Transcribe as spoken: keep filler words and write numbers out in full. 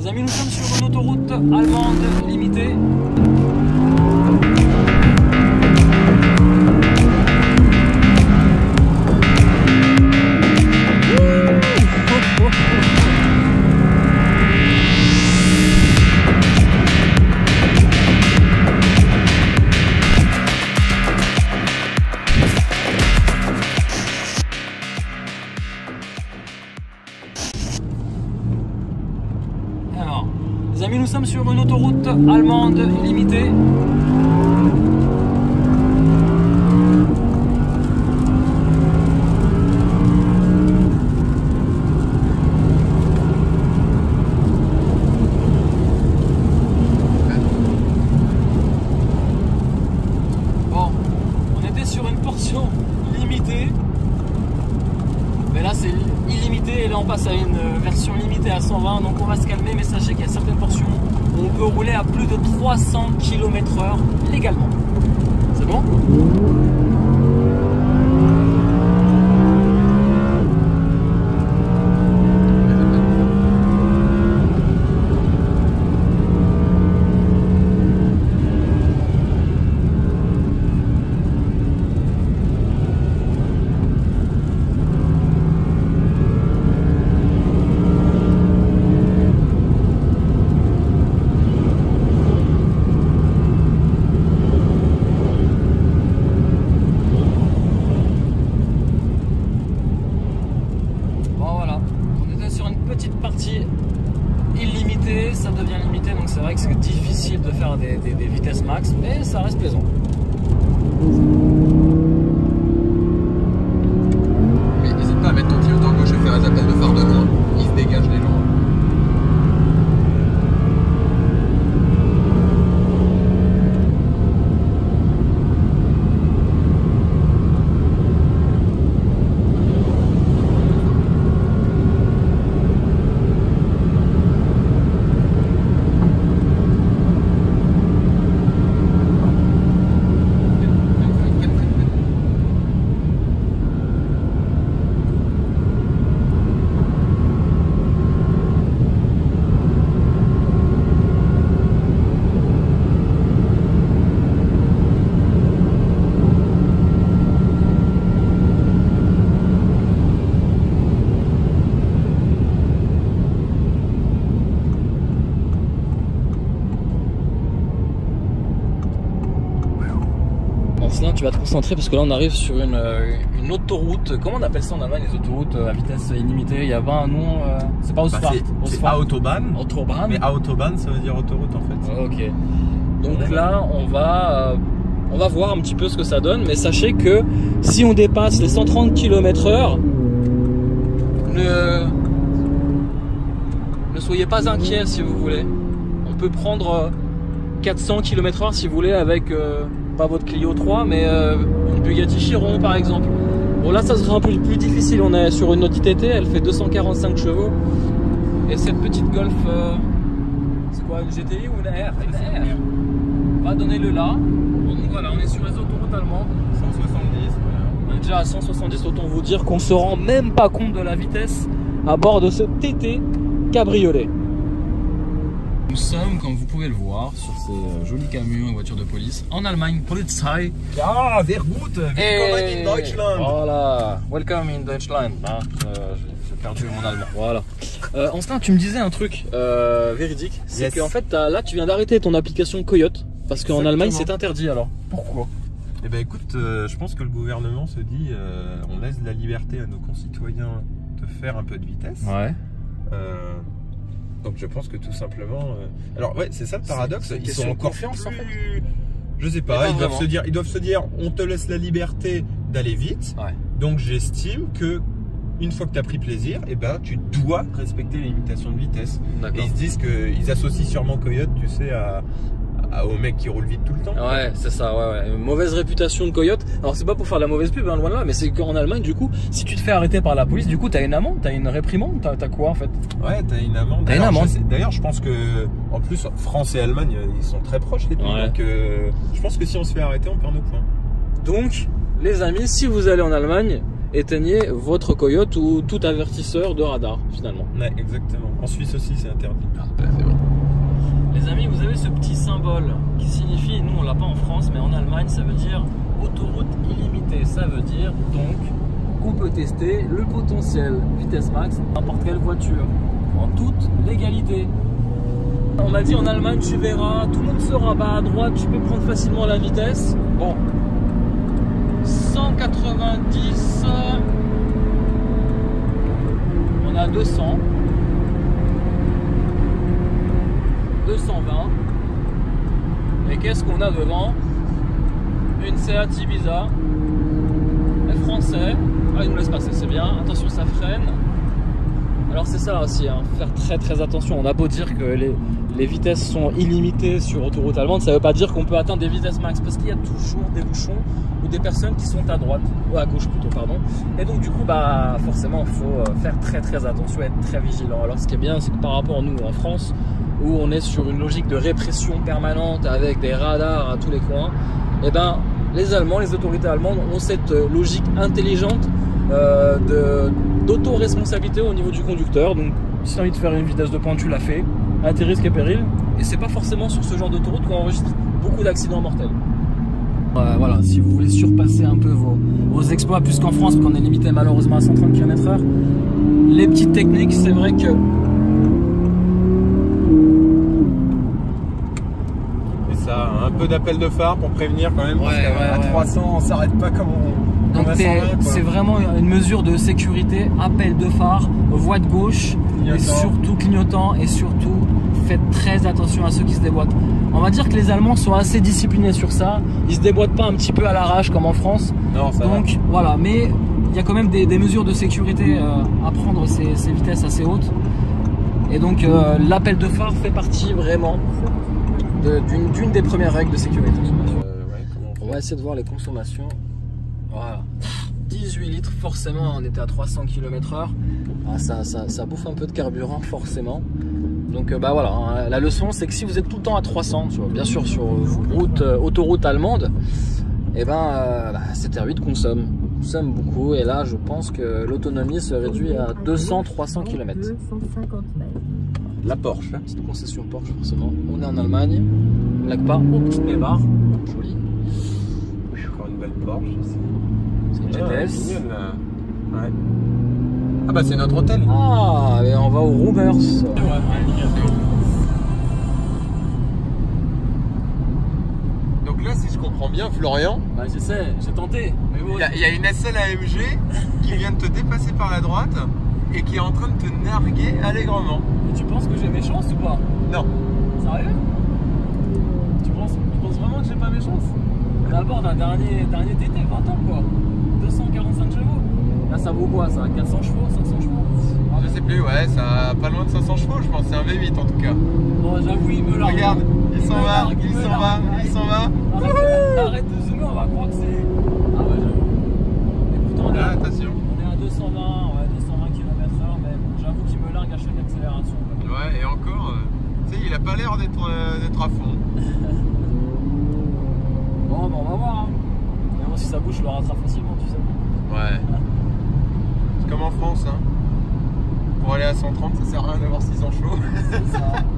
amis, nous sommes sur une autoroute allemande limitée. Alors, les amis, nous sommes sur une autoroute allemande limitée. Bon, on était sur une portion limitée. Mais là c'est illimité et là on passe à une version limitée à cent vingt, donc on va se calmer, mais sachez qu'il y a certaines portions où on peut rouler à plus de trois cents kilomètres heure légalement. C'est bon ? Partie illimitée, ça devient limité, donc c'est vrai que c'est difficile de faire des, des, des vitesses max, mais ça reste plaisant. Mais n'hésite pas à mettre ton clignotant gauche et faire les appels de phare de loin, ils se dégagent les gens. Là, tu vas te concentrer parce que là on arrive sur une, une autoroute. Comment on appelle ça en Allemagne, les autoroutes à vitesse illimitée? Il y avait un nom, euh, c'est pas Ausfahrt, bah, c'est Autobahn. Autobahn. Mais Autobahn ça veut dire autoroute en fait. Ok. Donc là on va, euh, on va voir un petit peu ce que ça donne, mais sachez que si on dépasse les cent trente kilomètres heure, ne, ne soyez pas inquiets si vous voulez. On peut prendre quatre cents kilomètres heure si vous voulez avec... Euh, pas votre Clio trois, mais euh, une Bugatti Chiron par exemple. Bon là ça sera un peu plus difficile, on est sur une Audi T T, elle fait deux cent quarante-cinq chevaux. Et cette petite Golf, euh, c'est quoi, une G T I ou une R? Une R. Va donner le là. Donc voilà, on est sur les autoroutes allemandes. cent soixante-dix. On est déjà à cent soixante-dix, autant vous dire qu'on se rend même pas compte de la vitesse à bord de ce T T cabriolet. Nous sommes, comme vous pouvez le voir, sur ces euh, jolis camions et voitures de police en Allemagne, Polizei. Ja, sehr gut. Willkommen in Deutschland. Voilà, welcome in Deutschland. Ah, euh, j'ai perdu mon allemand. Voilà. Euh, Ancelin, tu me disais un truc euh, véridique, c'est yes. qu'en fait, là, tu viens d'arrêter ton application Coyote parce qu'en Allemagne, c'est interdit. Alors, pourquoi? Eh ben, écoute, euh, je pense que le gouvernement se dit, euh, on laisse la liberté à nos concitoyens de faire un peu de vitesse. Ouais. Euh, Donc je pense que tout simplement... Euh... Alors ouais, c'est ça le paradoxe, ils sont encore confiance, plus... en fait. Je sais pas, ils doivent, se dire, ils doivent se dire, on te laisse la liberté d'aller vite, ouais. Donc j'estime que une fois que tu as pris plaisir, eh ben, tu dois respecter les limitations de vitesse. Et ils se disent qu'ils associent sûrement Coyote, tu sais, à, à, aux mecs qui roulent vite tout le temps. Ouais, c'est ça, ouais, ouais. Une mauvaise réputation de Coyote. Alors c'est pas pour faire de la mauvaise pub, hein, loin de là, mais c'est qu'en Allemagne, du coup, si tu te fais arrêter par la police, du coup, t'as une amende, t'as une réprimande, t'as quoi en fait? Ouais, t'as une amende. T'as une amende. D'ailleurs, je pense que, en plus, France et Allemagne, ils sont très proches les pays. Ouais. Donc, euh, je pense que si on se fait arrêter, on perd nos points. Donc, les amis, si vous allez en Allemagne, éteignez votre coyote ou tout avertisseur de radar finalement. Ouais, exactement. En Suisse aussi, c'est interdit. Ah, bah, c'est bon. Les amis, vous avez ce petit symbole qui signifie, nous on l'a pas en France, mais en Allemagne ça veut dire autoroute illimitée. Ça veut dire donc qu'on peut tester le potentiel vitesse max n'importe quelle voiture en toute légalité. On m'a dit en Allemagne tu verras, tout le monde se rabat à droite, tu peux prendre facilement la vitesse. Bon, cent quatre-vingt-dix, on a deux cents, deux cent vingt. Et qu'est-ce qu'on a devant? Une Seat Ibiza. Les Français, ah, ils nous laissent passer, c'est bien. Attention, ça freine. Alors c'est ça aussi, hein, faire très très attention. On a beau dire que les, les vitesses sont illimitées sur autoroute allemande, ça ne veut pas dire qu'on peut atteindre des vitesses max, parce qu'il y a toujours des bouchons ou des personnes qui sont à droite, ou à gauche plutôt, pardon. Et donc du coup, bah forcément, il faut faire très très attention et être très vigilant. Alors ce qui est bien, c'est que par rapport à nous en France, où on est sur une logique de répression permanente avec des radars à tous les coins, et ben les Allemands, les autorités allemandes ont cette logique intelligente euh, d'auto-responsabilité au niveau du conducteur. Donc si tu as envie de faire une vitesse de pointe, tu l'as fait, à tes risques et périls. Et c'est pas forcément sur ce genre d'autoroute qu'on enregistre beaucoup d'accidents mortels. Euh, voilà, si vous voulez surpasser un peu vos, vos exploits, puisqu'en France, qu'on est limité malheureusement à cent trente kilomètres heure, les petites techniques, c'est vrai que un peu d'appel de phare pour prévenir quand même, ouais, parce qu'à ouais, trois cents ouais. on s'arrête pas comme on... Donc c'est vraiment une mesure de sécurité, appel de phare, voie de gauche, clignotant. Et surtout clignotant, et surtout faites très attention à ceux qui se déboîtent. On va dire que les Allemands sont assez disciplinés sur ça, ils se déboîtent pas un petit peu à l'arrache comme en France. Non, ça donc va. Voilà, mais il y a quand même des, des mesures de sécurité euh, à prendre ces, ces vitesses assez hautes. Et donc euh, l'appel de phare fait partie vraiment d'une d'une des premières règles de sécurité. Euh, ouais, on, on va essayer de voir les consommations. Voilà, dix-huit litres, forcément on était à trois cents kilomètres heure. Ah, ça, ça, ça bouffe un peu de carburant forcément. Donc euh, bah voilà, hein, la leçon c'est que si vous êtes tout le temps à trois cents, sur, bien sûr sur route, euh, autoroute allemande, et ben euh, bah, cette R huit consomme, consomme beaucoup, et là je pense que l'autonomie se réduit à deux cents à trois cents kilomètres. deux cent cinquante mètres. La Porsche. C'est une concession Porsche forcément. On est en Allemagne, on blague pas, au petit mébar, joli. Encore une belle Porsche ici. C'est une G T S. Ah, mignonne, ouais. Ah bah c'est notre hôtel. Ah, et on va au Roomers. Ouais, donc là, si je comprends bien, Florian, bah je sais, j'ai tenté. Mais bon, il y, y a une S L A M G qui vient de te dépasser par la droite et qui est en train de te narguer allègrement. Et tu penses que j'ai mes chances ou pas? Non. Sérieux? Tu penses, tu penses vraiment que j'ai pas mes chances? On est à bord d'un dernier, dernier T T, vingt ans quoi. deux cent quarante-cinq chevaux. Là ça vaut quoi ça? quatre cents chevaux, cinq cents chevaux? Je sais plus, ouais, ça a pas loin de cinq cents chevaux, je pense. C'est un V huit en tout cas. Bon, j'avoue, il me largue. Regarde, il s'en va, largue, il me s'en largue. va, il s'en va. Arrête, arrête de zoomer, on va croire que c'est. Ah ouais, j'avoue. Et pourtant, on est, Ah, à, attention. on est à deux cent vingt, ouais, deux cent vingt kilomètres heure, mais bon, j'avoue qu'il me largue à chaque accélération. Ouais, et encore, euh, tu sais, il a pas l'air d'être euh, d'être à fond. Bon, bah, on va voir. Hein. Mais bon, si ça bouge, je le rattrape facilement, tu sais. Ouais. C'est comme en France, hein. Pour aller à cent trente, ça sert à rien d'avoir six cents chevaux. C'est ça.